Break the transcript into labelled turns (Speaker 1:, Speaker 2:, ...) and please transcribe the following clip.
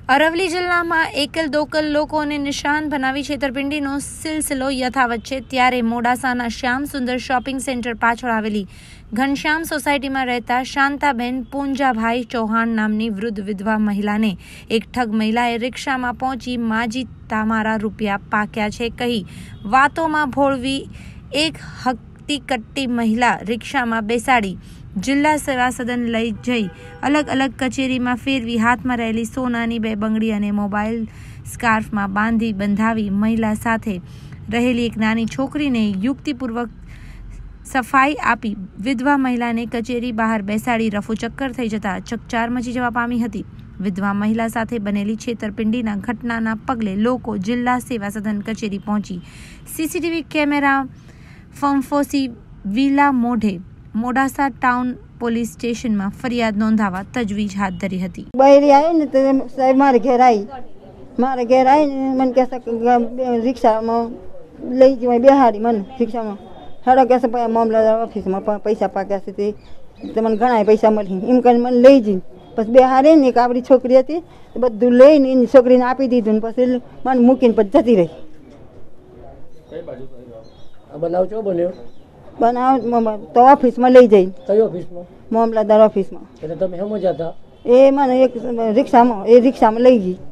Speaker 1: અરવલ્લી જિલ્લામાં એકલ દોકલ લોકોને નિશાન બનાવી છેતરપિંડીનો સિલસિલો યથાવત છે ત્યારે મોડાસાના શ્યામ સુંદર શોપિંગ સેન્ટર પાછળ આવેલી ઘનશ્યામ સોસાયટીમાં રહેતા શાંતાબેન પૂંજાભાઈ ચૌહાણ નામની વૃદ્ધ વિધવા મહિલાને એક ઠગ મહિલાએ રિક્ષામાં પહોંચી માજી તમારા રૂપિયા પાક્યા છે કહી વાતોમાં ભોળવી એક હકતી કટ્ટી મહિલા રિક્ષામાં બેસાડી જિલ્લા સેવા સદન લઈ જઈ અલગ અલગ કચેરીમાં ફેરવી હાથમાં રહેલી સોનાની 2 બંગડી અને મોબાઈલ સ્કાર્ફમાં બંધાવી મહિલા સાથે રહેલી એક નાની છોકરીને યુક્તિપૂર્વક સફાઈ આપી વિધવા મહિલાને કચેરી બહાર બેસાડી રફુચક્કર થઈ જતા ચકચાર મચી જવા પામી હતી। વિધવા મહિલા સાથે બનેલી છેતરપિંડીના ઘટનાના પગલે લોકો જિલ્લા સેવા સદન કચેરી પહોંચી સીસીટીવી કેમેરા ફંફોસી વિલા મોઢે મોડાસા ટાઉન પોલીસ સ્ટેશનમાં ફરિયાદ નોંધાવવા તજવીજ હાથ ધરી હતી।
Speaker 2: બૈરી આવી ને તો સાહેબ મારે ઘેર આવીને મને કહેશે રિક્ષામાં લઈ જવાય બેહાડી મને રિક્ષામાં સાડા કહેશે મામલતદાર ઓફિસમાં પૈસા પાક્યા છે તે મને ઘણા પૈસા મળી એમ કરીને મને લઈ જઈને પછી બેહાડી ને એક આપણી છોકરી હતી બધું લઈને એની છોકરીને આપી દીધું ને પછી મને મૂકીને પછી જતી રહી। બનાવ તો ઓફિસમાં લઈ જઈ
Speaker 3: કઈ ઓફિસમાં?
Speaker 2: મામલતદાર ઓફિસમાં।
Speaker 3: એટલે તમે સમજ્યા હતા?
Speaker 2: એ મને એક રિક્ષામાં લઈ ગઈ।